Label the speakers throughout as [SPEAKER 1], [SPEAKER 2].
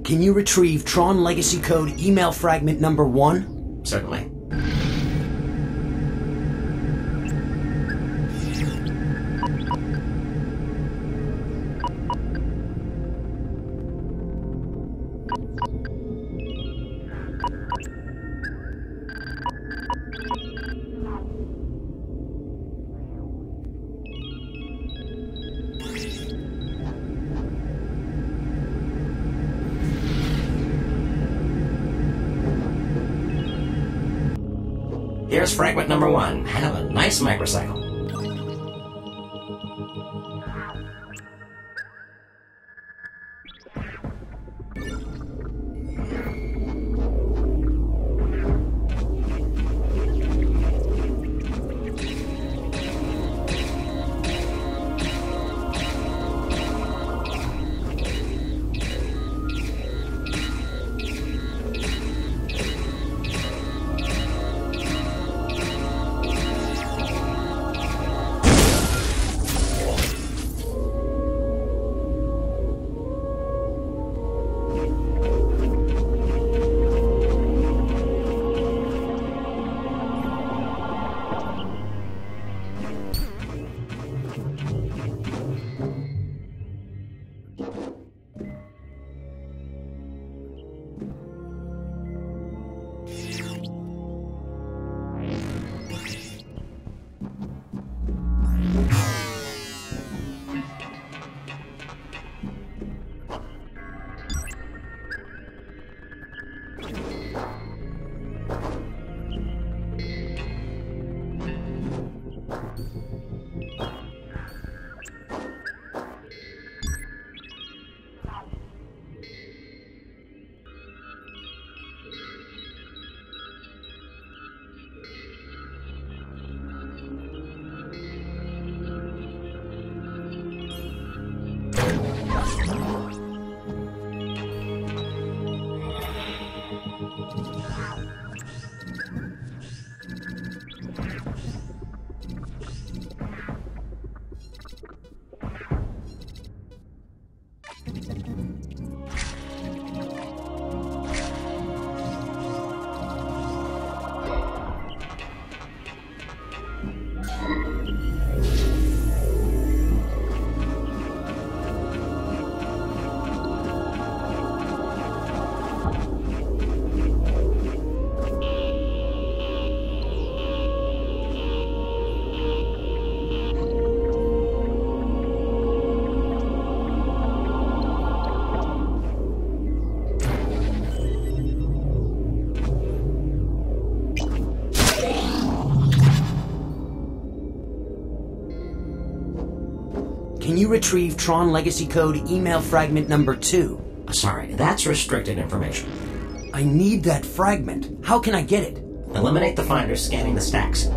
[SPEAKER 1] Can you retrieve Tron Legacy Code email fragment number 1?
[SPEAKER 2] Certainly. Here's fragment number 1. Have a nice microcycle.
[SPEAKER 1] Can you retrieve Tron Legacy Code email fragment number 2?
[SPEAKER 2] Sorry, that's restricted information.
[SPEAKER 1] I need that fragment. How can I get it?
[SPEAKER 2] Eliminate the finder scanning the stacks.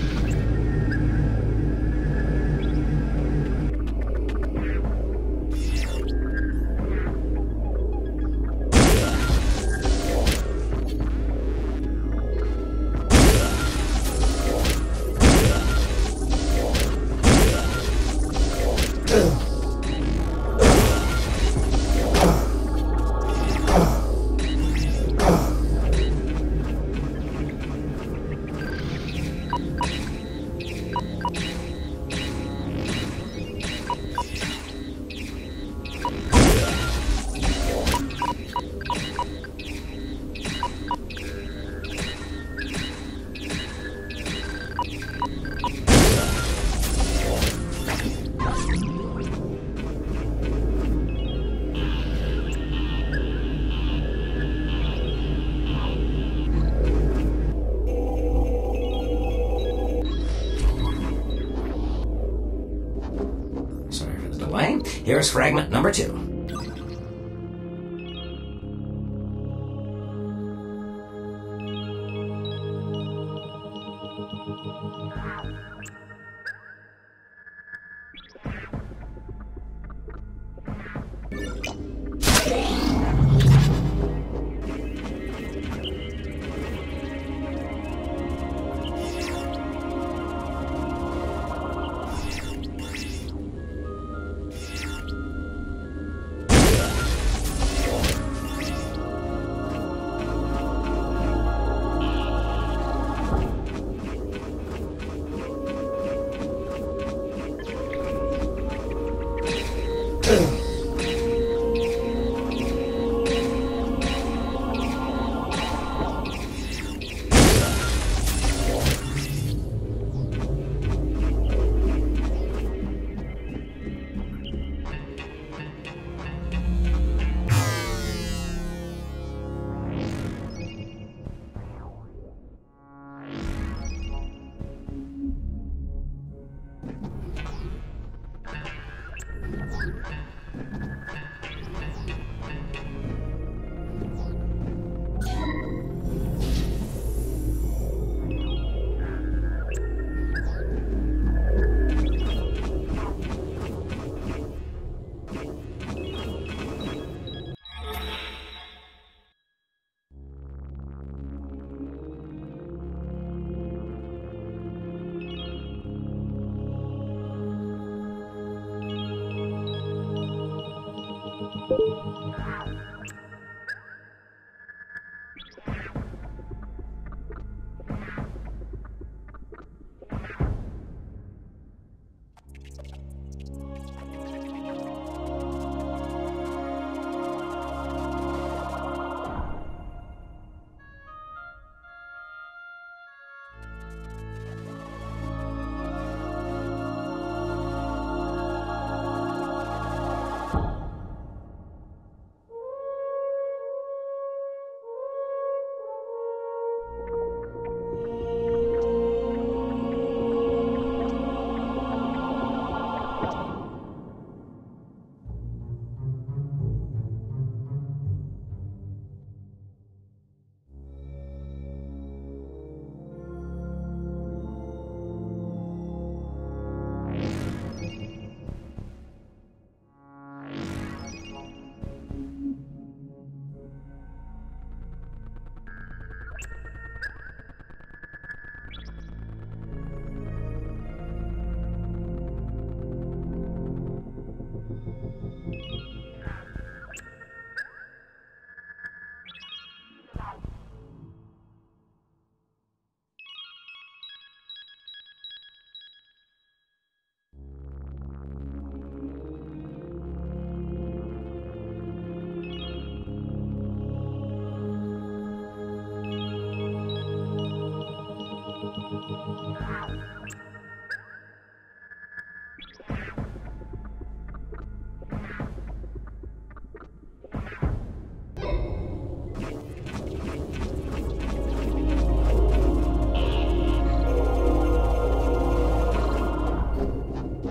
[SPEAKER 2] Here's fragment number 2.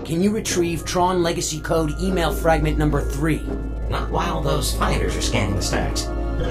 [SPEAKER 1] Can you retrieve Tron Legacy Code email fragment number 3?
[SPEAKER 2] Not while those fighters are scanning the stacks.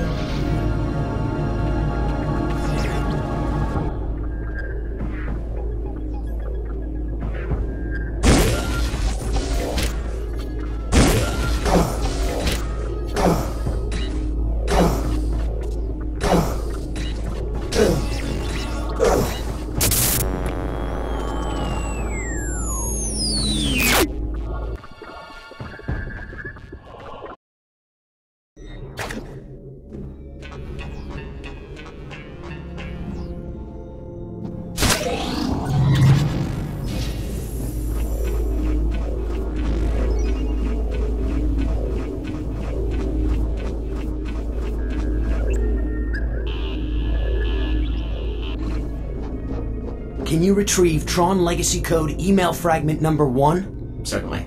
[SPEAKER 1] Can you retrieve Tron Legacy Code email fragment number 1?
[SPEAKER 2] Certainly.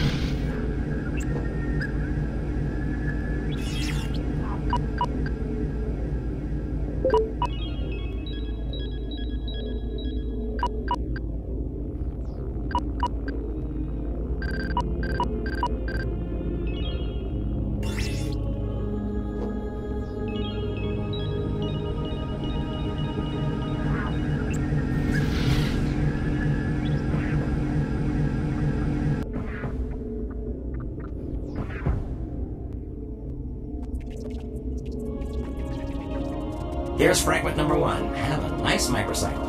[SPEAKER 2] Here's fragment number 1. Have a nice microcycle.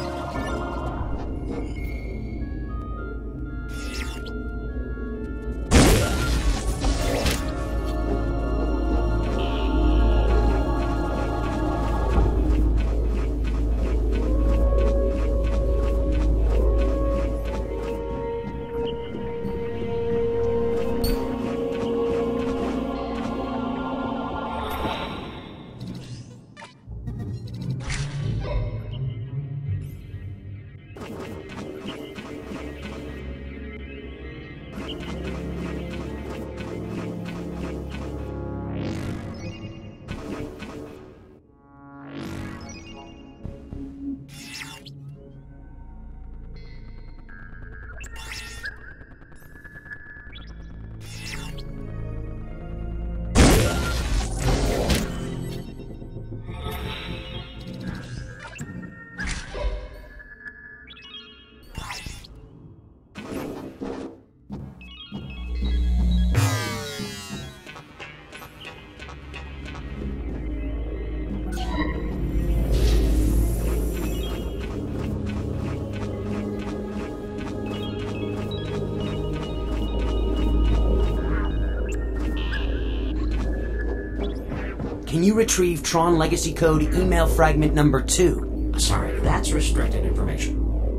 [SPEAKER 1] Can you retrieve Tron Legacy Code email fragment number 2?
[SPEAKER 2] Sorry, that's restricted information.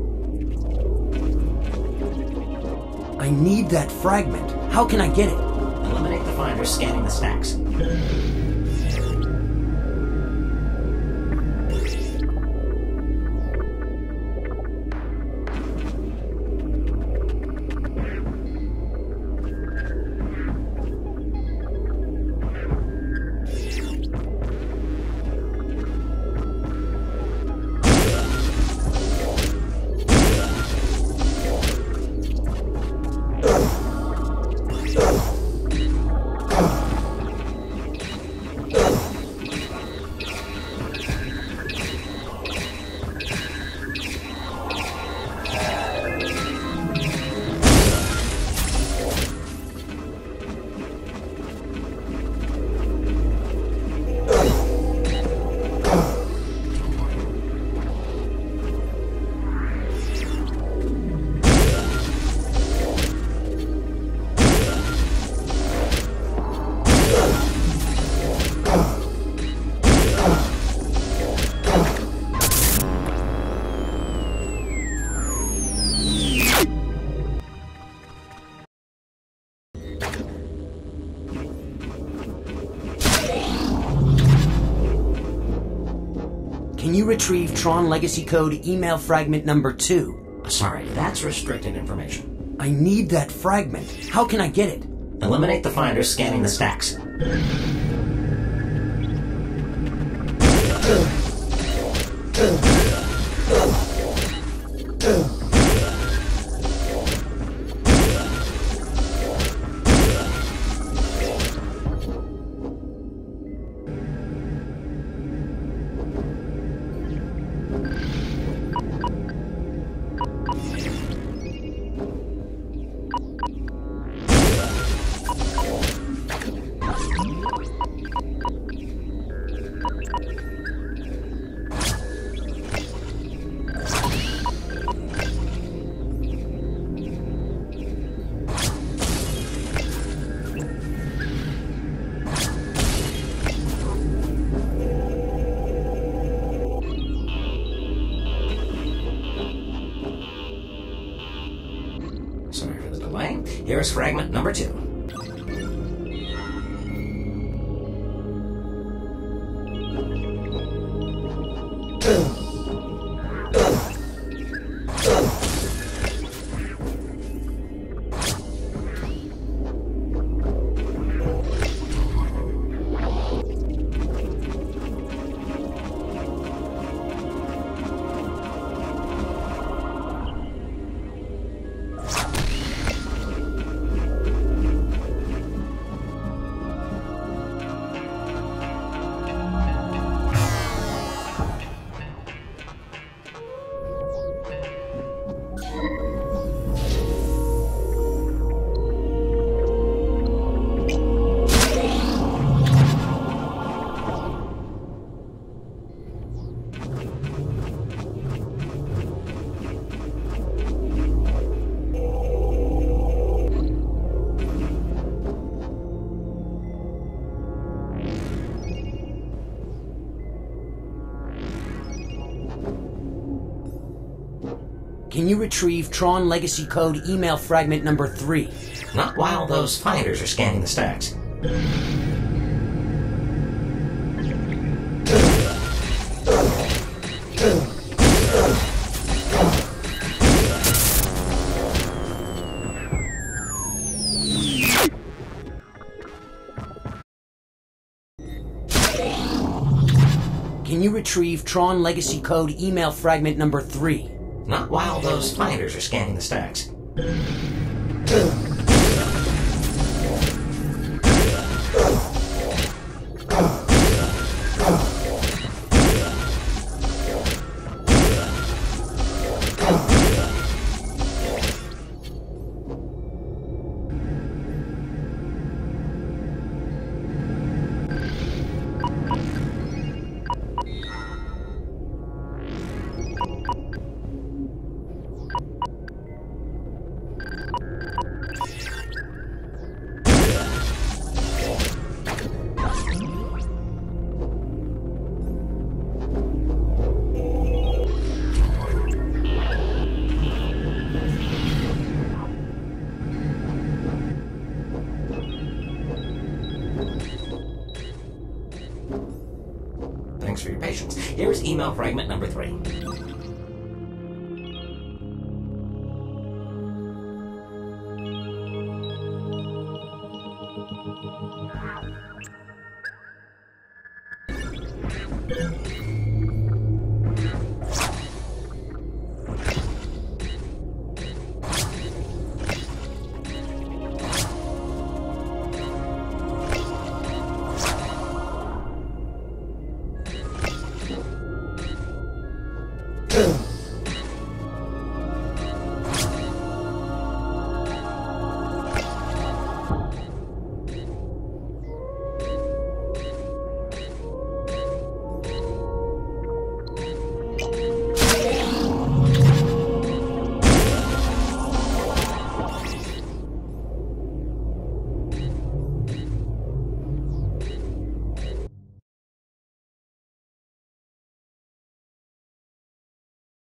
[SPEAKER 1] I need that fragment. How can I get it?
[SPEAKER 2] Eliminate the finders scanning the stacks.
[SPEAKER 1] Can you retrieve Tron Legacy Code email fragment number 2?
[SPEAKER 2] Sorry, that's restricted information.
[SPEAKER 1] I need that fragment. How can I get it?
[SPEAKER 2] Eliminate the finders scanning the stacks. Here's fragment number 2.
[SPEAKER 1] Can you retrieve Tron Legacy Code email fragment number 3?
[SPEAKER 2] Not while those finders are scanning the stacks.
[SPEAKER 1] Can you retrieve Tron Legacy Code email fragment number 3?
[SPEAKER 2] Not while those finders are scanning the stacks. Thanks for your patience. Here's email fragment number 3.